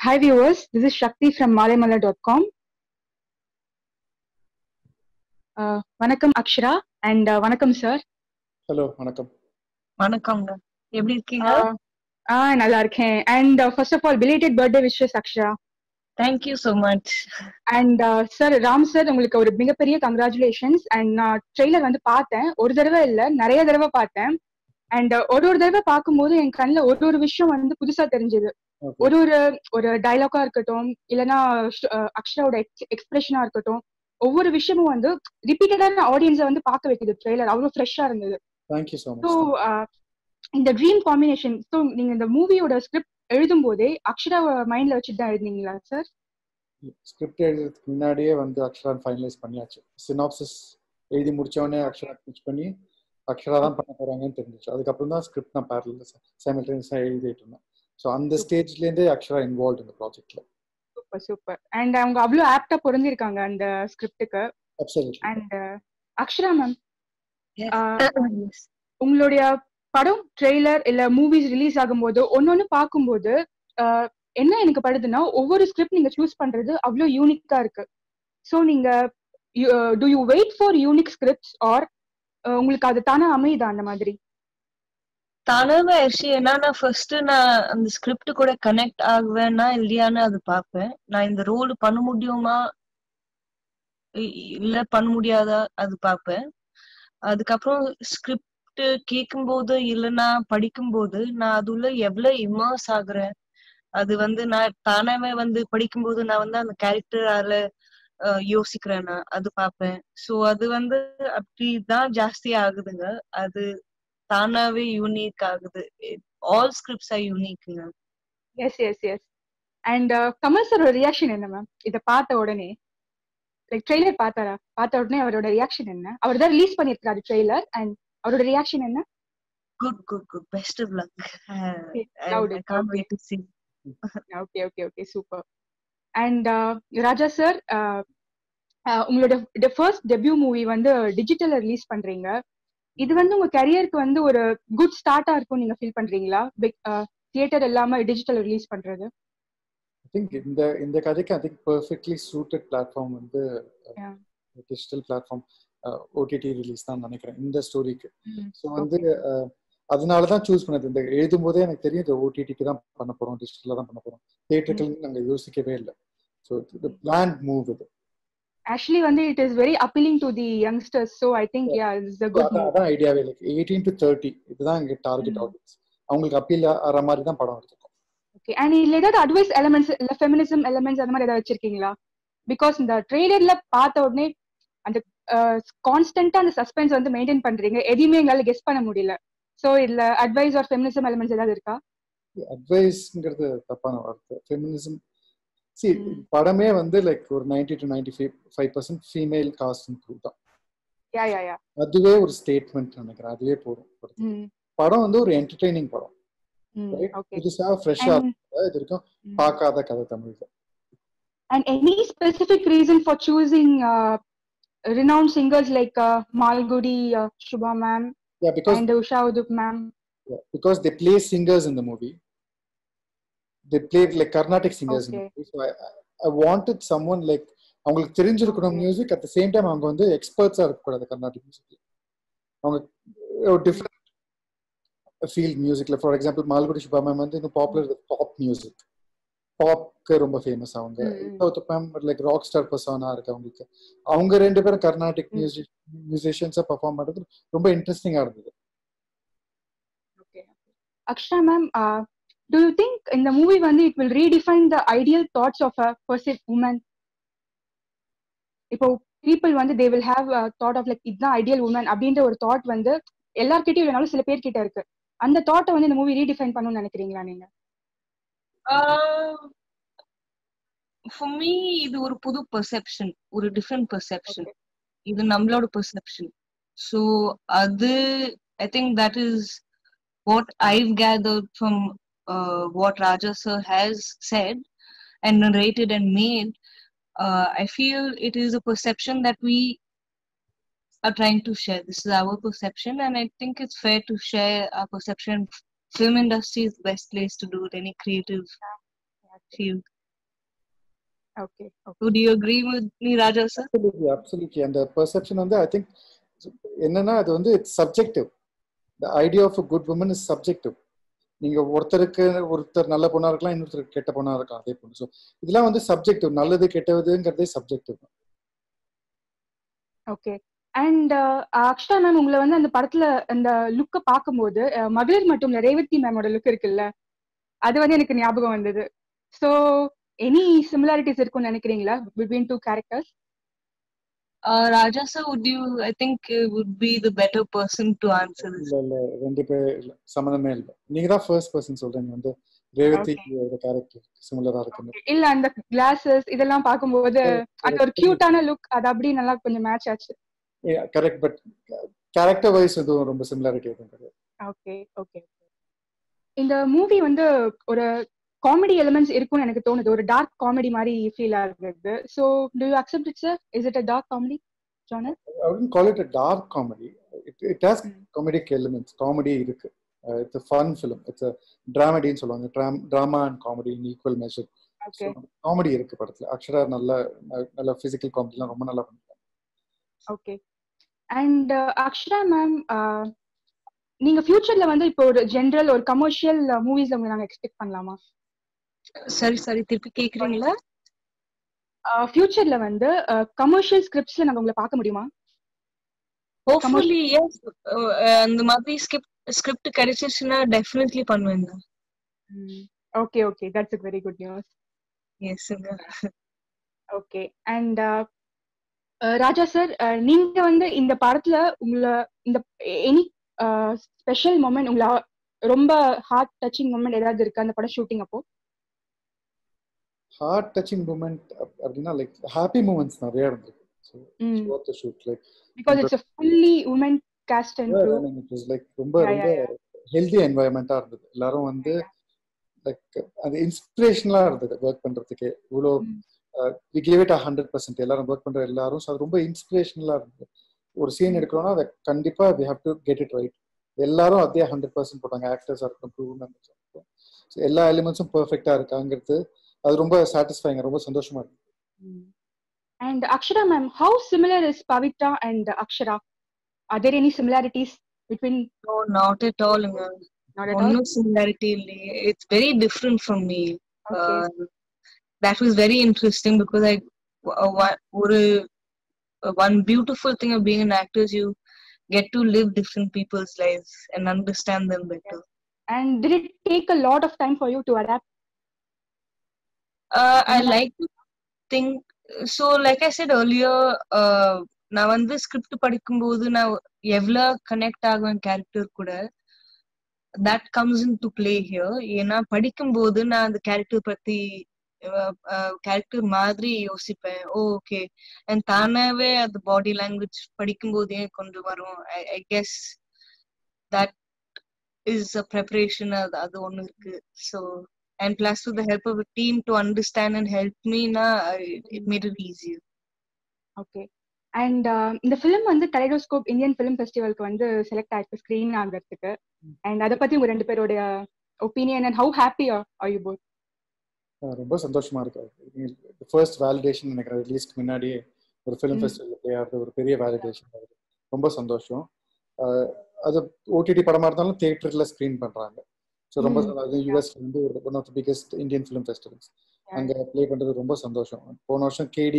Hi viewers, this is Shakti from malayamala.com. வணக்கம் Akshara and வணக்கம் sir. Hello வணக்கம். வணக்கம்ங்க, எப்படி இருக்கீங்க? நல்லா இருக்கேன். And first of all belated birthday wishes Akshara. Thank you so much. And sir Ram sir, உங்களுக்கு ஒரு மிகப்பெரிய கங்க்ராச்சுலேஷன்ஸ். அண்ட் நான் ட்ரெய்லர் வந்து பார்த்தேன், ஒரு தடவை இல்ல நிறைய தடவை பார்த்தேன். அண்ட் ஒரு தடவை பார்க்கும்போது என் கண்ணில் ஒரு விஷயம் வந்து புதுசா தெரிஞ்சது. ஒரு டைலாக்கா இருக்கட்டும், இல்லைன்னா அக்ஷராவோட எக்ஸ்பிரஷனா இருக்கட்டும், ஒவ்வொரு விஷயமும் வந்து ரிப்பீட்டடான ஆடியன்ஸை வந்து பார்க்க வைக்குது. ட்ரெய்லர் அவ்வளவு ஃப்ரெஷ்ஷா இருந்தது. ஸோ இந்த ட்ரீம் காம்பினேஷன், ஸோ நீங்க இந்த மூவியோட ஸ்கிரிப்ட் எழுதும் போதே அக்ஷரா மைண்ட்ல வச்சுட்டு தான் எழுதினீங்களா சார்? ஸ்கிரிப்ட் எழுதுறதுக்கு முன்னாடியே வந்து அக்ஷரா ஃபைனலைஸ் பண்ணியாச்சு. சினாப்சிஸ் எழுதி முடிச்சோடனே அக்ஷரா பிச் பண்ணி அக்ஷரா தான் பண்ண போறாங்கன்னு தெரிஞ்சிச்சு. அதுக்கப்புறம் தான் ஸ்கிரிப்ட் நான் பேரலா சைமல்டேனியஸா எழுதிட்டு இருந்தேன். ஸோ அந்த ஸ்டேஜ்லேருந்தே அக்ஷரா இன்வால்வ் இந்த ப்ராஜெக்ட்ல. Super super. அண்ட் அவங்க அவ்வளோ ஆப்டா பொருந்திருக்காங்க அந்த ஸ்கிரிப்டுக்கு. அண்ட் அக்ஷரா மேம், உங்களுடைய படம் ட்ரெய்லர் இல்ல மூவிஸ் ரிலீஸ் ஆகும்போது ஒன்னொன்னு பார்க்கும்போது என்ன எனக்கு படுதுன்னா, ஒவ்வொரு ஸ்கிரிப்ட் நீங்க சூஸ் பண்றது அவ்வளோ யூனிக்கா இருக்கு. ஸோ நீங்க do you wait for unique scripts or உங்களுக்கு அது தானே அமையுதா? அந்த மாதிரி தானாவே ஆயிடுச்சு. ஏன்னா ஃபர்ஸ்ட் நான் அந்த ஸ்கிரிப்ட் கூட கனெக்ட் ஆகுவேன்னா இல்லையான்னு அது பார்ப்பேன். நான் இந்த ரோல் பண்ண முடியுமா இல்ல பண்ண முடியாதா அது பார்ப்பேன். அதுக்கப்புறம் ஸ்கிரிப்ட் கேட்கும்போது இல்லைன்னா படிக்கும்போது நான் அதுல எவ்வளவு இமர்ஸ் ஆகுறேன். அது வந்து நான் தானாவே வந்து படிக்கும்போது நான் வந்து அந்த கேரக்டரால யோசிக்கிறேன்னா அது பார்ப்பேன். ஸோ அது வந்து அப்படிதான் ஜாஸ்தி ஆகுதுங்க. அது தானாவே யூனிக் ஆகுது. ஆல் ஸ்கிரிப்ட்ஸ் ஆர் யூனிக்ங்க. Yes yes yes. And Kamal சாரோட ரியாக்ஷன் என்ன மேம் இதை பார்த்த உடனே? லைக் ட்ரெய்லர் பார்த்த உடனே அவரோட ரியாக்ஷன் என்ன? அவர் தான் ரிலீஸ் பண்ணிருக்காரு ட்ரெய்லர், அண்ட் அவரோட ரியாக்ஷன் என்ன? Good good good, best of luck. I can't wait to see. Okay, super. And Raja sir, உங்களோட ஃபர்ஸ்ட் டெபியூ மூவி வந்து டிஜிட்டல்ல ரிலீஸ் பண்றீங்க. இது வந்து உங்க கரியருக்கு வந்து ஒரு குட் ஸ்டார்ட்டா இருக்கும் நீங்க ஃபீல் பண்றீங்களா? தியேட்டர் இல்லாம டிஜிட்டல் ரிலீஸ் பண்றது? ஐ திங்க் இந்த கதைக்கு I think perfectly suited platform வந்து டிஜிட்டல் பிளாட்ஃபார்ம் ஓடிடி ரிலீஸ் தான் நினைக்கிறேன் இந்த ஸ்டோரிக்கு. ஸோ வந்து அதனால தான் சூஸ் பண்ணது. இந்த எழுதும் போதே எனக்கு தெரியும் இந்த ஓடிடிக்கு தான் பண்ண போறோம், டிஜிட்டல்ல தான் பண்ண போறோம். தியேட்டருக்கு நாங்கள் யோசிக்கவே இல்லை. ஸோ இது பிளான்ட் மூவ். இது ஆக்சுவலி வந்து it is very appealing to the youngsters. So I think yeah it's a good move. அதான் ஐடியாவே. லைக் 18 to 30 இதுதான் எங்க டார்கெட் ஆடியன்ஸ். அவங்களுக்கு அப்பீல் ஆகிற மாதிரி தான் படம் எடுத்துக்கோம். ஓகே. அண்ட் இதுல ஏதாவது அட்வைஸ் எலிமெண்ட்ஸ் இல்ல ஃபெமினிசம் எலிமெண்ட்ஸ் அந்த மாதிரி ஏதாவது வச்சிருக்கீங்களா? பிகாஸ் இந்த ட்ரெய்லர்ல பார்த்த உடனே அந்த கான்ஸ்டன்டா அந்த சஸ்பென்ஸ் வந்து மெயின்டைன் பண்றீங்க, எதையுமே எங்களால கெஸ் பண்ண முடியல. சோ இதுல அட்வைஸ் ஆர் ஃபெமினிசம் எலிமெண்ட்ஸ் ஏதாவது இருக்கா? அட்வைஸ்ங்கிறது தப்பான வார்த்தை. ஃபெமினிசம் படமே வந்து லைக் ஒரு 90 to 95% ஃபீமேல் காஸ்ட் இன்க்ளூட் தான். அதுவே ஒரு ஸ்டேட்மெண்ட் நினைக்கிறேன். அதுவே போதும். படம் வந்து ஒரு என்டர்டெய்னிங் படம். புதுசா ஃப்ரெஷ்ஷா இது இருக்கும் பார்க்காத கதை தமிழ்ல. And any specific reason for choosing renowned singers like Malgudi Shubha ma'am and Usha Udup ma'am? Because they play singers in the movie. They played like Carnatic singers in the movie. So I wanted someone like அவங்களுக்கு தெரிஞ்சிருக்கணும் music, at the same time அவங்க வந்து எக்ஸ்பர்ட்ஸா இருக்கக்கூடாது கர்நாடிக் மியூசிக்ல. அவங்க ஒரு different field மியூசிக்ல. For example Malgudi Subha ma'am வந்து இன்னும் பாப்புலர் வித் பாப் மியூசிக். பாப்க்கு ரொம்ப ஃபேமஸ். அவங்க மேம் லைக் ராக் ஸ்டார் பர்சனா இருக்கு அவங்களுக்கு. அவங்க ரெண்டு பேரும் கர்நாடிக் மியூசிஷியன்ஸா பெர்ஃபார்ம் பண்றது ரொம்ப இன்ட்ரெஸ்டிங்கா இருந்தது. Akshara ma'am, do you think in the movie வந்து it will redefine the ideal thoughts of a perceived woman? இப்போ people வந்து they will have a thought of like இதுதான் ideal woman அப்படின்ற ஒரு தாட் வந்து எல்லார்கிட்டயும் இல்லைனாலும் சில பேர் கிட்ட இருக்கு. அந்த தாட்டை வந்து இந்த மூவி ரீடிஃபைன் பண்ணணும்னு நினைக்கிறீங்களா நீங்க? For me இது ஒரு புது பெர்செப்ஷன், ஒரு டிஃபரெண்ட் பெர்செப்ஷன். இது நம்மளோட பெர்செப்ஷன். ஸோ அது I think that is what I've gathered from what Raja sir has said and narrated and made. I feel it is a perception that we are trying to share. This is our perception, and I think it's fair to share our perception. Film industry is the best place to do it, any creative field. Okay. Would you agree with me, Raja sir? Absolutely. And the perception வந்து I think என்னன்னா அது வந்து it's subjective. The idea of a good woman is subjective. நீங்க ஒருத்தர் நல்ல பொண்ணா இருக்கலாம், இன்னொருத்தர் கெட்ட பொண்ணா இருக்கலாம், அதே பொண்ணு. ஸோ இதெல்லாம் வந்து சப்ஜெக்டிவ், நல்லது கெட்டதுங்கிறதே subjective. Okay. And Akshara ma'am, உங்களை வந்து அந்த படத்துல அந்த லுக்க பார்க்கும்போது மகளிர் மட்டும் ரேவதி மேமோட லுக் இருக்குல்ல, அது வந்து எனக்கு ஞாபகம் வந்தது. ஸோ எனி சிமிலாரிட்டிஸ் இருக்கும்னு நினைக்கிறீங்களா between two characters? Raja sir, I think would be the better person to answer this. இல்ல ரெண்டு பேர் இல்ல, சம்மந்தமே இல்ல. நீங்க தான் ஃபர்ஸ்ட் பர்சன் சொல்றீங்க வந்து ரேவதியோட கேரக்டர் சிமிலரா இருக்குன்னு. இல்ல அந்த கிளாஸஸ் இதெல்லாம் பார்க்கும்போது அந்த ஒரு கியூட்டான லுக் அது அப்படி நல்லா கொஞ்சம் மேட்ச் ஆச்சு. கரெக்ட், பட் கேரக்டர் வைஸ் எதுவும் ரொம்ப சிமிலாரிட்டி எதுவும் கிடையாது. Okay okay. இந்த மூவி வந்து ஒரு காமெடி எலிமெண்ட்ஸ் இருக்கும்னு எனக்கு தோணுது, ஒரு டார்க் காமெடி மாதிரி ஃபீல் ஆகுது. So do you accept it sir? Is it a dark comedy genre? I wouldn't call it a dark comedy. It has comedic elements. Comedy இருக்கு. It's a fun film. It's a dramedy ன்னு சொல்லுவாங்க. Drama and comedy in equal measure. Okay. Comedy இருக்கு படத்துல. அக்ஷரா நல்ல physical காமெடிலாம் ரொம்ப நல்லா பண்ணிருக்காங்க. Okay. And Akshara ma'am, நீங்க ஃபியூச்சர்ல வந்து இப்போ ஒரு ஜெனரல் ஒரு கமர்ஷியல் மூவிஸ்ல நாங்க எக்ஸ்பெக்ட் பண்ணலாமா? சரி திருப்பி கேக்குறீங்களா? ஃபியூச்சர்ல வந்து கமர்ஷியல் ஸ்கிரிப்ட்ஸ்ல நாங்க உங்களை பார்க்க முடியுமா? Hopefully yes. அந்த மாதிரி ஸ்கிரிப்ட் கிடைச்சிருச்சுன்னா டெஃபினெட்லி பண்ணுவேங்க. Okay okay, that's a very good news. Yes. Okay. And Raja sir, நீங்க வந்து இந்த படத்துல உங்களை இந்த எனி ஸ்பெஷல் மொமெண்ட், உங்களை ரொம்ப ஹார்ட் டச்சிங் மொமெண்ட் ஏதாவது இருக்கு அந்த படம் ஷூட்டிங் அப்போ? ஹார்ட் டச்சிங் மூமெண்ட் அப்படின்னா லைக் ஹாப்பி மூமெண்ட்ஸ் நிறைய இருந்திருக்கு. So the shoot like because it's a fully women cast and crew. It was like ரொம்ப ஹெல்தி என்வாயன்மெண்டா இருந்தது. எல்லாரும் வந்து லைக் அது இன்ஸ்பிரேஷனலா இருந்தது ஒர்க் பண்றதுக்கு. இவ்வளோ we gave it 100%. எல்லாரும் ஒர்க் பண்ற எல்லாரும் அது ரொம்ப இன்ஸ்பிரேஷனலா இருந்தது. ஒரு சீன் எடுக்கிறோம்னா அதை கண்டிப்பா we have to get it right. எல்லாரும் அதே 100% போட்டாங்க. ஆக்டர்ஸா இருக்கட்டும், க்ரூ மெம்பர்ஸா இருக்கட்டும். ஸோ எல்லா எலிமெண்ட்ஸும் பெர்ஃபெக்டா இருக்காங்கிறது அது ரொம்ப சாட்டிஸ்ஃபைங், ரொம்ப சந்தோஷமா இருக்கு. And Akshara ma'am, how similar is Pavitra and Akshara? Are there any similarities between? No, not at all. Not at all. No similarity. It's very different from me. Okay. That was very interesting because one beautiful thing of being an actor is you get to live different people's lives and understand them better. And did it take a lot of time for you to adapt? I like to think so. Like I said earlier, நான் வந்து script படிக்கும்போது நான் எவ்வளவு connect ஆகுவேன் character கூட, that comes into play here. ஏன்னா படிக்கும்போது நான் அந்த கேரக்டர் பத்தி கேரக்டர் மாதிரி யோசிப்பேன். ஓகே, அண்ட் தானாவே அந்த பாடி லாங்குவேஜ் படிக்கும்போதே கொண்டு வரும். I guess that is a preparation. அது ஒண்ணு இருக்கு. So and plus with the help of a team to understand and help me, it made it easier. Okay. And இந்த ஃபிலிம் வந்து கலைடோஸ்கோப் இந்தியன் ஃபிலிம் ஃபெஸ்டிவலுக்கு வந்து select ஆயிருக்கு screen ஆகிறதுக்கு. And அதை பத்தி உங்க ரெண்டு பேரோட opinion and how happy are you both? ரொம்ப சந்தோஷமா இருக்கு. ஃபர்ஸ்ட் வேலிடேஷன் எனக்கு ரிலீஸ்க்கு முன்னாடியே ஒரு ஃபிலிம் ஃபெஸ்டிவல் ப்ளே ஆகிறது ஒரு பெரிய வேலிடேஷன். ரொம்ப சந்தோஷம். அது ஓடிடி படமா இருந்தாலும் தியேட்டர்ல ஸ்கிரீன் பண்றாங்க. ஸோ ரொம்ப யூஎஸ்ல வந்து one of the biggest Indian film festivals அங்கே ப்ளே பண்றது ரொம்ப சந்தோஷம். போன வருஷம் கேடி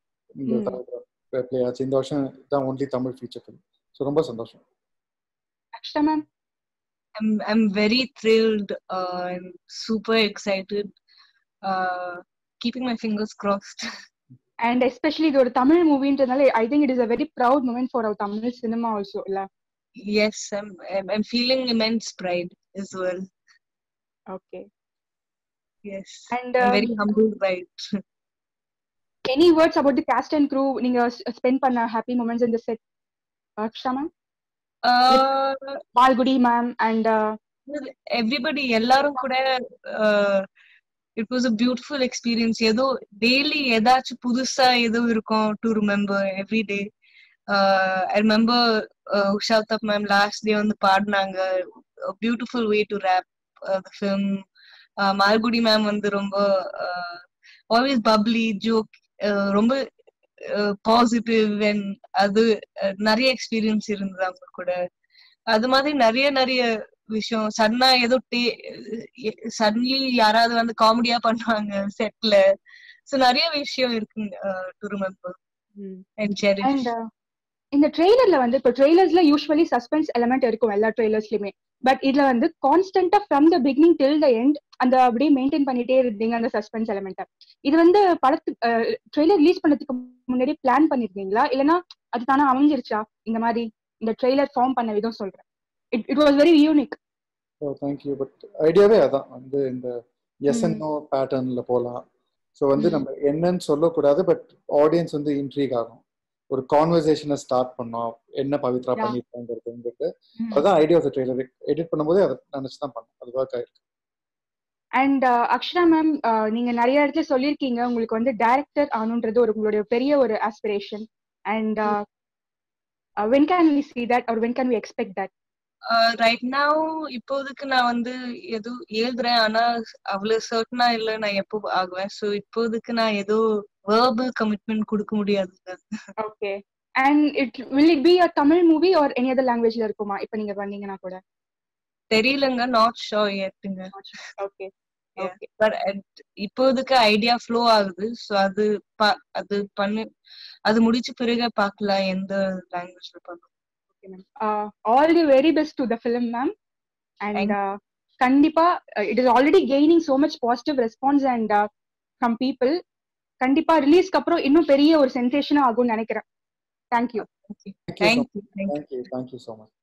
ப்ளே ஆச்சு. இந்த வருஷம் தான் only Tamil feature film. So ரொம்ப சந்தோஷம். Akshara ma'am? I'm very thrilled. I'm super excited. Keeping my fingers crossed. And especially இது ஒரு Tamil மூவின்றதுனால I think it is a very proud moment for our Tamil cinema also, இல்ல? Yes, I'm feeling immense pride as well. Okay. Yes. And I'm very humbled by it. Any words about the cast and crew நீங்க spend பண்ண happy moments in the set? Akshara ma'am? Malgudi ma'am and everybody, எல்லாரும் கூட it was a beautiful experience. ஏதோ daily ஏதாச்சும் புதுசா ஏதோ இருக்கும் to remember every day. I remember Usha Uttap ma'am last day வந்து பாடினாங்க. A beautiful way to wrap the film. Malgudi ma'am வந்து ரொம்ப ஆல்வேஸ் பப்ளி ஜோக், ரொம்ப பாசிட்டிவ். அண்ட் அது நிறைய எக்ஸ்பீரியன்ஸ் இருந்தது அவங்க கூட. அது மாதிரி நிறைய நிறைய விஷயம். சடனா ஏதோ சடன்லி யாராவது வந்து காமெடியா பண்ணுவாங்க செட்ல. சோ நிறைய விஷயம் இருக்கு to remember and cherish. And இந்த ட்ரெய்லர்ல வந்து இப்போ ட்ரெய்லர்ஸ்ல யூஸ்வலி சஸ்பென்ஸ் எலமெண்ட் இருக்கும் எல்லா ட்ரெய்லர்ஸ்லயுமே. பட் இதுல வந்து கான்ஸ்டன்டா from the beginning till the end அந்த அப்படியே மெயின்டைன் பண்ணிட்டே இருந்தீங்க அந்த சஸ்பென்ஸ் எலமெண்ட்டை. இது வந்து படத்துக்கு ட்ரெய்லர் ரிலீஸ் பண்ணதுக்கு முன்னாடி பிளான் பண்ணிருந்தீங்களா, இல்லைன்னா அது தானே அமைஞ்சிருச்சா? இந்த மாதிரி இந்த ட்ரெய்லர் ஃபார்ம் பண்ண விதம் சொல்றேன். It was very unique. Oh thank you. But ஐடியாவே அதான் வந்து இந்த எஸ் அண்ட் நோ பேட்டர்ன்ல போகலாம். ஸோ வந்து நம்ம என்னன்னு சொல்லக்கூடாது, பட் ஆடியன்ஸ் வந்து இன்ட்ரீக் ஆகும். ஒரு கான்வர்சேஷனை ஸ்டார்ட் பண்ணோம், என்ன பவித்ரா பண்ணிருக்காங்கிறது. அதுதான் idea of the trailer. Edit பண்ணும்போதே அதை நினைச்சு தான் பண்ணோம். அது ஒர்க் ஆயிருக்கு. அண்ட் அக்ஷரா மேம், நீங்க நிறைய இடத்துல சொல்லியிருக்கீங்க உங்களுக்கு வந்து டைரக்டர் ஆகணுன்றது ஒரு உங்களுடைய பெரிய ஒரு aspiration. And when can we see that or when can we expect that? Right now இப்போதைக்கு நான் வந்து எதுவும் எழுதுறேன், ஆனா அவ்வளவு சர்டனா இல்ல நான் எப்போ ஆகுவேன். சோ இப்போதைக்கு நான் ஏதோ வெர்பல் கமிட்மெண்ட் கொடுக்க முடியாதுங்க. Okay. And will it be a Tamil movie or any other languageல இருக்குமா இப்ப நீங்க பண்ணீங்கன்னா கூட? தெரியலங்க, நாட் ஷோர் yetங்க. Okay okay. பட் இப்போதைக்கு ஐடியா ஃப்ளோ ஆகுது. சோ அது பண்ணு அது முடிச்ச பிறகு பார்க்கலாம் எந்த லாங்குவேஜ்ல பண்ணுவோம். Okay ma'am. All the very best to the film ma'am. And கண்டிப்பா it is already gaining so much positive response and from people. கண்டிப்பா ரிலீஸ்க்கு அப்புறம் இன்னும் பெரிய ஒரு சென்சேஷனா ஆகும்னு நினைக்கிறேன். தேங்க்யூ. Thank you so much.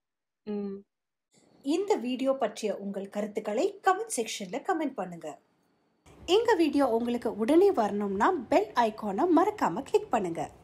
இந்த வீடியோ பற்றிய உங்கள் கருத்துக்களை கமெண்ட் செக்ஷன்ல கமெண்ட் பண்ணுங்க. எங்க வீடியோ உங்களுக்கு உடனே வரணும்னா பெல் ஐகானை மறக்காம கிளிக் பண்ணுங்க.